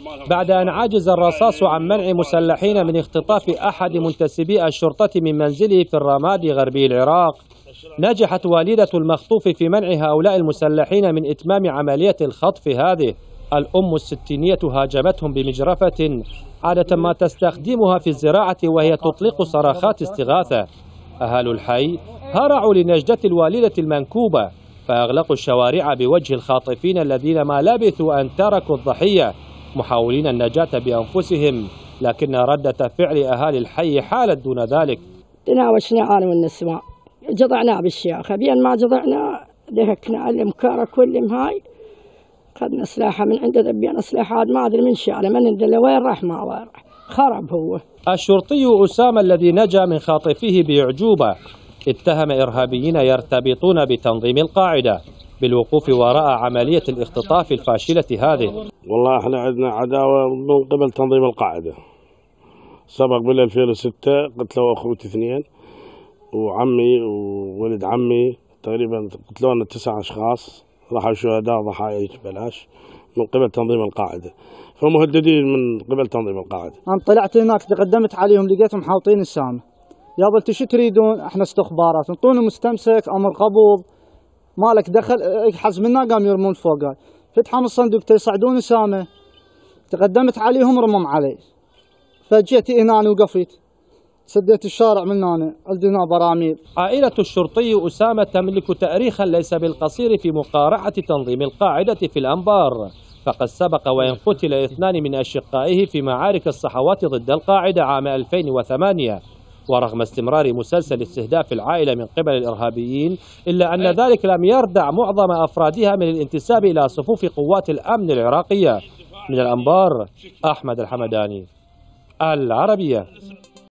بعد أن عجز الرصاص عن منع مسلحين من اختطاف أحد منتسبي الشرطة من منزله في الرمادي غربي العراق. نجحت والدة المخطوف في منع هؤلاء المسلحين من إتمام عملية الخطف هذه. الأم الستينية هاجمتهم بمجرفة عادة ما تستخدمها في الزراعة وهي تطلق صرخات استغاثة. أهل الحي هرعوا لنجدة الوالدة المنكوبة فأغلقوا الشوارع بوجه الخاطفين الذين ما لبثوا أن تركوا الضحية محاولين النجاة بأنفسهم، لكن ردة فعل أهالي الحي حالت دون ذلك. تناوشنا أنا والنسوان جضعنا بالشياخة بين ما جضعنا دهكنا المكارة كلهم هاي خدنا سلاحة من عنده ذبينا سلاحات ما أدري من شاله من عنده وين راح ما وين راح خرب هو. الشرطي أسامة الذي نجا من خاطفيه بأعجوبة اتهم إرهابيين يرتبطون بتنظيم القاعدة بالوقوف وراء عملية الاختطاف الفاشلة هذه. والله احنا عندنا عداوة من قبل تنظيم القاعدة. سبق بال 2006 قتلوا أخوتي اثنين وعمي وولد عمي تقريبا قتلونا 9 أشخاص راحوا شهداء ضحايا بلاش من قبل تنظيم القاعدة، فمهددين من قبل تنظيم القاعدة. أنا طلعت هناك تقدمت عليهم لقيتهم حاطين السامة. يا بلتي شو تريدون؟ احنا استخبارات انطونا مستمسك امر قبض مالك دخل حزمنا قام يرمون فوقه فتحوا من الصندوق يصعدون سامه تقدمت عليهم رمم علي فجيت هنا انا وقفت سديت الشارع من هنا عندنا براميل. عائلة الشرطي أسامة تملك تاريخا ليس بالقصير في مقارعة تنظيم القاعدة في الأنبار، فقد سبق وإن قتل 2 من أشقائه في معارك الصحوات ضد القاعدة عام 2008. ورغم استمرار مسلسل استهداف العائلة من قبل الإرهابيين إلا أن ذلك لم يردع معظم أفرادها من الانتساب إلى صفوف قوات الأمن العراقية. من الأنبار أحمد الحمداني، العربية.